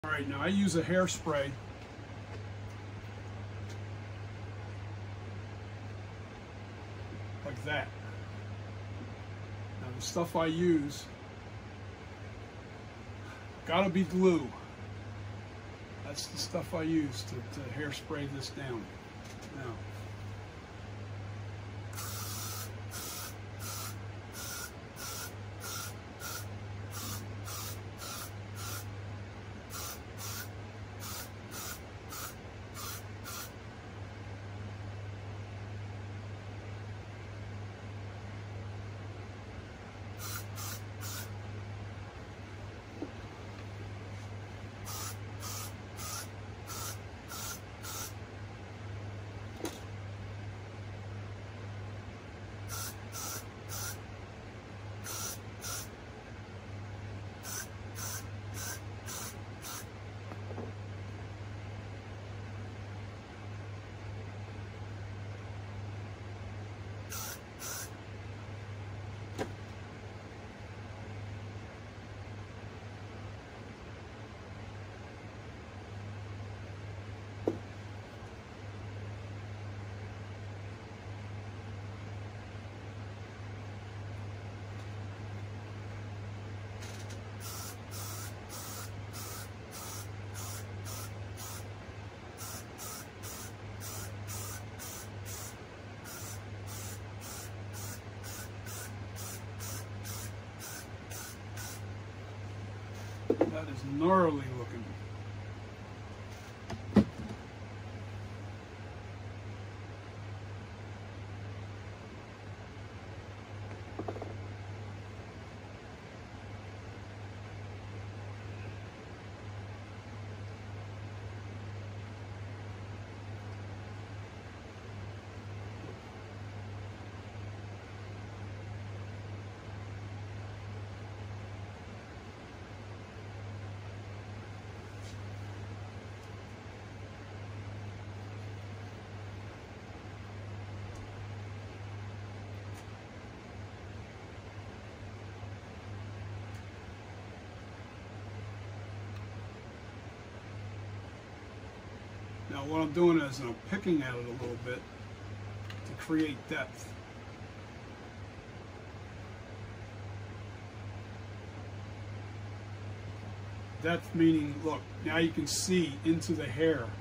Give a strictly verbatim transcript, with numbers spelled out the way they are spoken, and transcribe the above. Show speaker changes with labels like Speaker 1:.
Speaker 1: All right, now I use a hairspray. Like that. Now the stuff I use, gotta be glue. That's the stuff I use to, to hairspray this down. Now, that is gnarly looking. Now what I'm doing is I'm picking at it a little bit to create depth. Depth meaning, look, now you can see into the hair